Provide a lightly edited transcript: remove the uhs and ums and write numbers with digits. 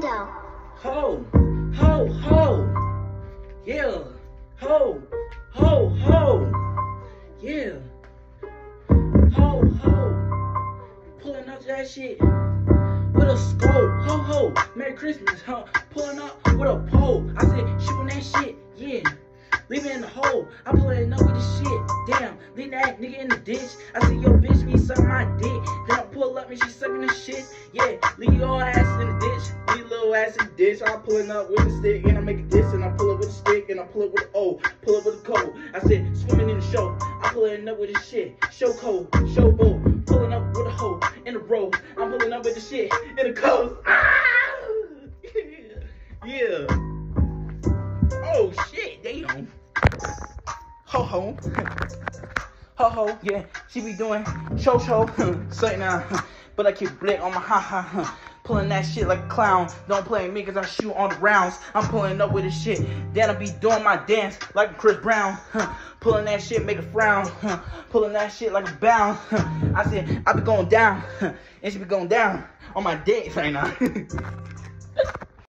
window. Ho, ho, ho. Yeah. Ho, ho, ho. Yeah. Ho, ho. Pulling up to that shit with a scope. Ho, ho. Merry Christmas, huh? Pulling up with a pole. I said, shooting that shit. Yeah. Leave it in the hole. I pulling up with the shit. Damn, leave that nigga in the ditch. I see your bitch be sucking my dick. Then I pull up and she sucking the shit. Yeah, leave your ass in the ditch. Leave little ass in the ditch. I'm pulling up with the stick and I make a diss and I pull up with the stick and I pull up with the O. Pull up with the cold. I said swimming in the show. I'm pulling up with the shit. Show cold, show boat. Pulling up with a hoe in the road. I'm pulling up with the shit in the coast. Ah! Yeah. Oh shit, damn. Ho ho. Ho ho, yeah, she be doing show something now. But I keep blick on my ha. Pulling that shit like a clown. Don't play me cause I shoot on the rounds. I'm pulling up with this shit. Then I be doing my dance like a Chris Brown. Pulling that shit, make a frown. Pulling that shit like a bound. I said, I be going down. And she be going down on my dick right now.